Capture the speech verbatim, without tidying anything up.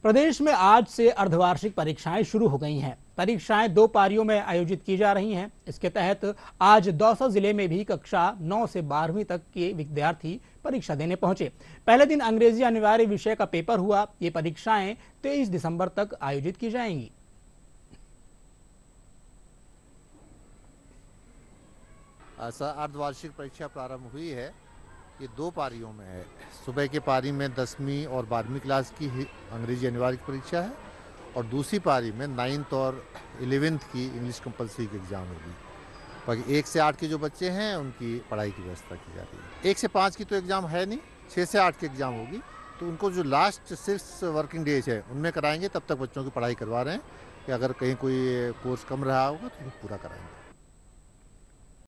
प्रदेश में आज से अर्धवार्षिक परीक्षाएं शुरू हो गई हैं। परीक्षाएं दो पारियों में आयोजित की जा रही हैं। इसके तहत आज दौसा जिले में भी कक्षा नौ से बारहवीं तक के विद्यार्थी परीक्षा देने पहुंचे। पहले दिन अंग्रेजी अनिवार्य विषय का पेपर हुआ। ये परीक्षाएं तेईस दिसंबर तक आयोजित की जाएंगी। ऐसा अर्धवार्षिक परीक्षा प्रारंभ हुई है। ये दो पारियों में है। सुबह के पारी में दसवीं और बारहवीं क्लास की ही अंग्रेजी अनिवार्य परीक्षा है और दूसरी पारी में नाइन्थ और इलेवेंथ की इंग्लिश कंपलसरी की एग्ज़ाम होगी। बाकी एक से आठ के जो बच्चे हैं उनकी पढ़ाई की व्यवस्था की जा रही है। एक से पाँच की तो एग्ज़ाम है नहीं, छः से आठ की एग्ज़ाम होगी, तो उनको जो लास्ट सिक्स वर्किंग डेज है उनमें कराएंगे। तब तक बच्चों की पढ़ाई करवा रहे हैं कि अगर कहीं कोई कोर्स कम रहा होगा तो पूरा कराएंगे।